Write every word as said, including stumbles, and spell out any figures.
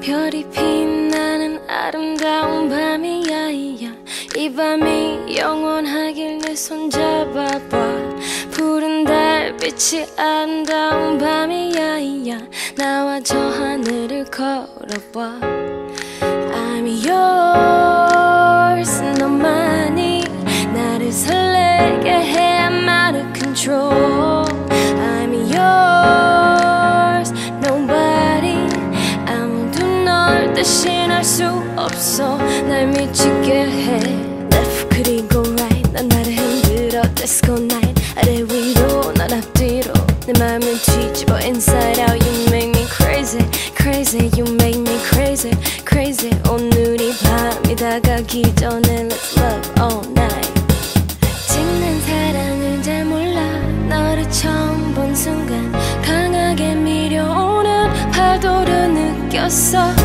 별이 빛나는 아름다운 밤이야. 이 밤이 영원하길 내 손 잡아봐. 푸른 달빛이 아름다운 밤이야. 나와 저 하늘을 걸어봐. I'm yours. 너만이 나를 설레게 해. I'm out of control. I'm yours. Nobody 아무도 널 대신할 수 없어. 날 미치게 해. Left 그리고 right 난 나를 흔들어. Let's go night. 아래 위로 난 앞뒤로 내 맘을 뒤집어 inside out. You make me crazy crazy. You make me crazy crazy. 오늘이 밤이 다가기 전에 Let's love all night. 아직 난 사랑을 잘 몰라. 너를 처음 본 순간 강하게 밀려오는 파도를 느꼈어.